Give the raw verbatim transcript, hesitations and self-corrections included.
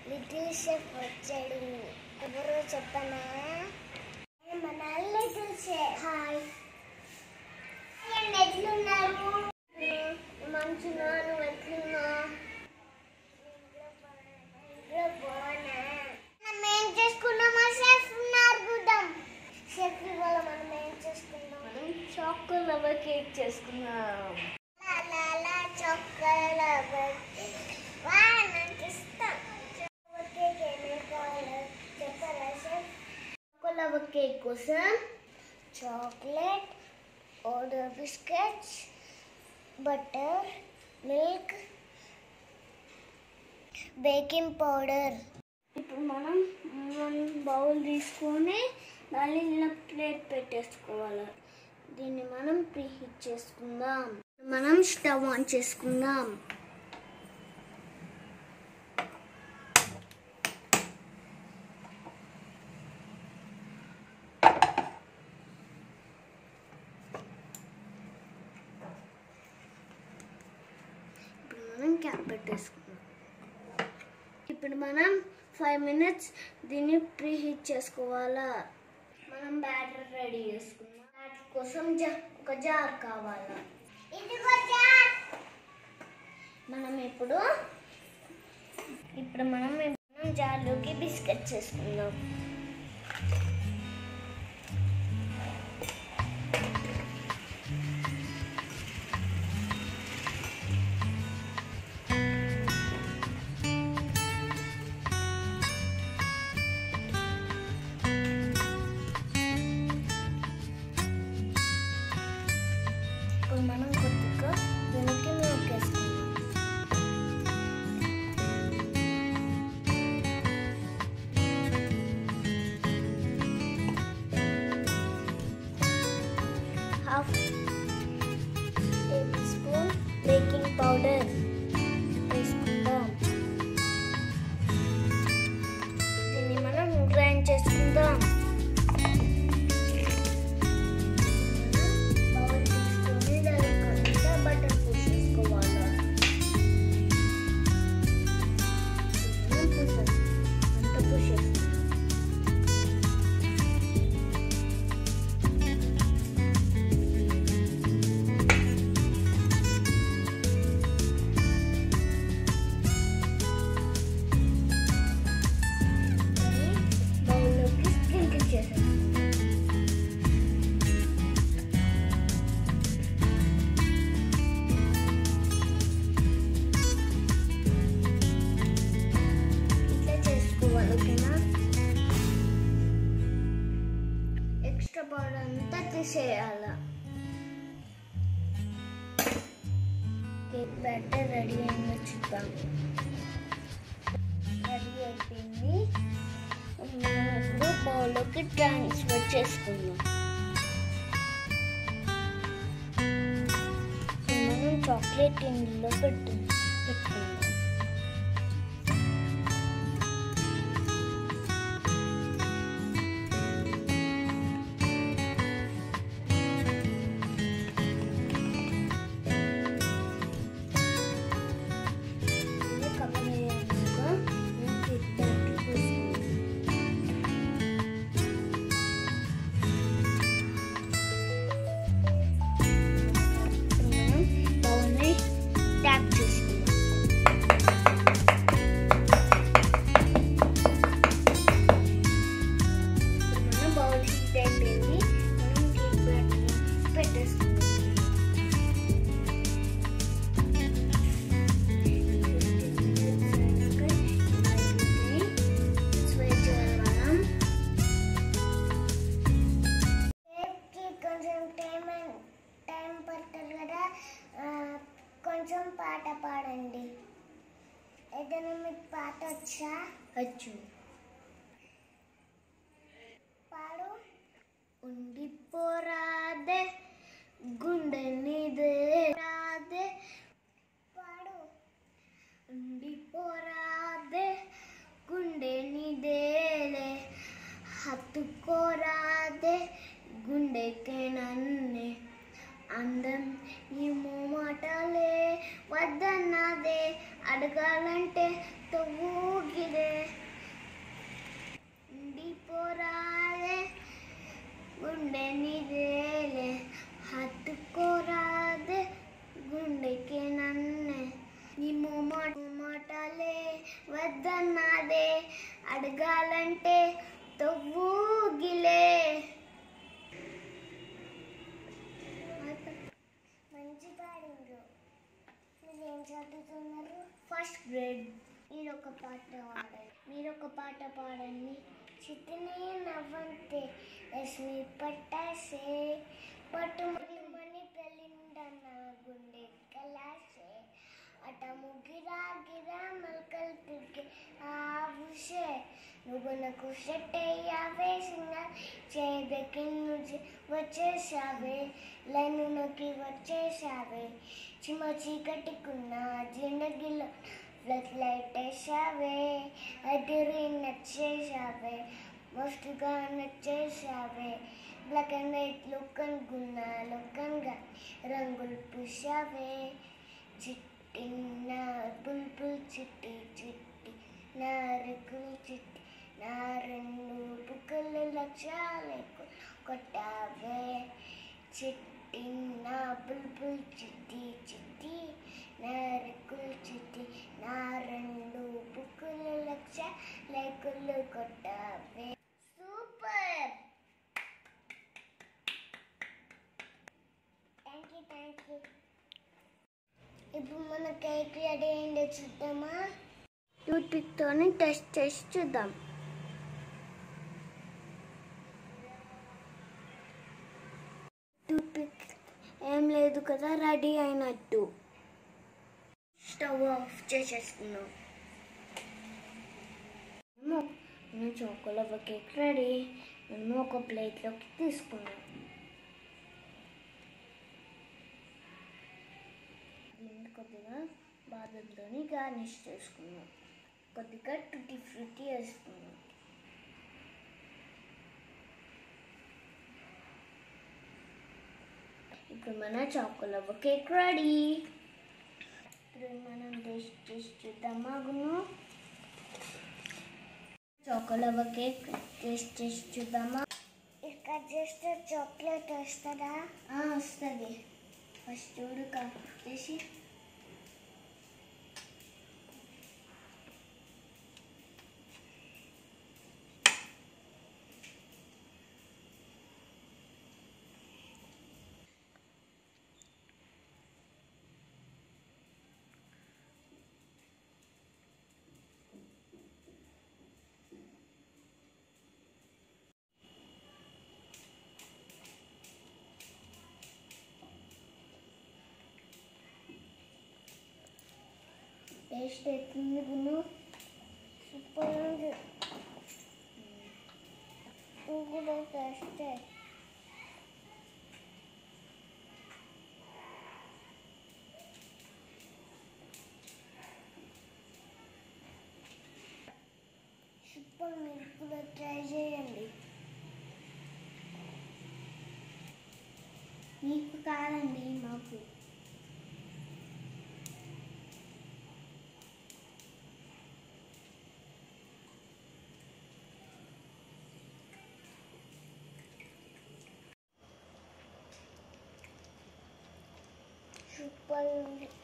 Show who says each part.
Speaker 1: Little chef వచ్చాడు. ఎవరో చెప్పనా? మన లిటిల్ షెఫ్. హాయ్, ఎట్లున్నారు? మంచిగా, నువ్వు ఎట్లున్నా? మనం ఏం చేసుకున్నామా? షెఫ్ అడుగుదాం. షెఫ్ ఇవాళ మనం ఏం చేసుకున్నాం? మనం చాక్లెట్ కేక్ చేసుకున్నాం. చాక్లెట్ కేక్ కోసం chocolate, Oreo biscuits, butter, milk, baking powder. ఇప్పుడు మనం బౌల్ తీసుకొని దాన్ని ఇలా ప్లేట్ పెట్టేసుకోవాలి. దీన్ని మనం ప్రీహీట్ చేసుకుందాం. మనం స్టవ్ ఆన్ చేసుకుందాం. క్యాప్ పెట్టేసుకున్నాం. ఇప్పుడు మనం ఫైవ్ మినిట్స్ దీన్ని ప్రీహీట్ చేసుకోవాలా. మనం బ్యాటర్ రెడీ చేసుకున్నాం. బ్యాటర్ కోసం ఒక జార్ కావాలా. మనం ఇప్పుడు ఇప్పుడు మనం జార్లోకి బిస్కెట్స్ వేసుకుందాం. మనం కొద్దిగా దీనికి మిల్క్ వేసుకుందాం. Half tablespoon baking powder వేసుకుందాం. దీన్ని మనం గ్రైండ్ చేసుకుందాం. ఎక్స్ట్రా పౌడర్ అంతా తీసేయాల. కేక్ బ్యాటర్ రెడీ అయిందో చూద్దాం. రెడీ అయిపోయింది. మనం ఇప్పుడు బౌల్లోకి ట్రాన్స్ఫర్ చేసుకుందాం. మనం చాక్లెట్ ఇందులో పెట్టు పెట్టుకుందాం. కొంచెం పాట పాడండి. ఏదైనా మీకు పాట వచ్చా? వచ్చు. పాడు. ఉండిపోరాదే గుండె నీదే రాదే. పాడు. ఉండిపోరాదే గుండె నీదేలే, హత్తుకోరాదే గుండెకే నన్నే, అందం నీ మోమాటాలే వద్దన్నదే అడగాలంటే తవ్వుగిదే ఉండిపోరాదే గుండె నిదేలే హత్తుకోరాదే గుండెకి నన్నే నీ మోమాటాలే వద్దన్నదే అడగాలంటే తవ్వుగిలే. మంచి పాడిండ్రు. మీరు ఏం చదువుతున్నారు? First grade. మీరు ఒక పాట పాడండి. మీరు ఒక పాట పాడండి. చిటినే నవ్వంతే లక్ష్మి పట్టాసే పట్టుమని పెళ్ళిండన్న గుండె కలాసే అట ముగిరా గిరా మల్కల్ తిరిగే ఆవుషే నువ్వు నాకు సెట్ అయ్యావే సింగర్ చేదకి నువ్వు వచ్చేసావే లైను నొక్కి వచ్చేసావే చిమ చీకటికున్న జిందగీలో ఫ్లడ్ లైట్ వేసావే అదిరి నచ్చేసావే మస్తుగా నచ్చేసావే బ్లాక్ అండ్ వైట్ లుక్ అనుకున్నా లుక్ అనగా రంగులు పూసావే చిట్టి నా బుల్బుల్ చిట్టి చిట్టి నా రెక్కులు చిట్టి నా రెండు బుక్కలు లక్షాలకు కొట్టావే చిట్టి నా బుల్బుల్ చిట్టి చిట్టి నా రెక్కులు చిట్టి నా రెండు బుక్కలు లక్షాలకు కొట్టావే. Super. Thank you thank you. ఇప్పుడు మన కేక్ రెడీ అయిందో చూద్దామా? టూత్ పిక్తోనే టెస్ట్ చేసి చూద్దాం. టూత్ పిక్ ఏం లేదు కదా, రెడీ అయినట్టు. స్టవ్ ఆఫ్ చేసేస్తున్నాం. మేము చాకోలవ్వ కేక్ రెడీ. మేము ఒక ప్లేట్లోకి తీసుకున్నాం. దీన్ని కొద్దిగా బాదంతో గార్నిష్ చేసుకున్నాం. కొద్దిగా టూటీ ఫ్రూటీ వేసుకున్నాం. ఇప్పుడు మన చాకోలవ్వ కేక్ రెడీ. ఇప్పుడు మనం టేస్ట్ చేసి చూద్దామా? గును చాకోలవ్వ కేక్ టేస్ట్ చేసి చూద్దామా? ఇక్కడ చేస్తే చాక్లెట్ వస్తుందా? వస్తుంది. ఫస్ట్ చూడు కట్ చేసి టేస్ట్ ఎట్లుంది గును? సూపర్ ఉంది. నువ్వు కూడా టేస్ట్ సూపర్. మీరు కూడా ట్రై చేయండి. మీకు కాదండి, మాకు. సూపర్ ఉంది.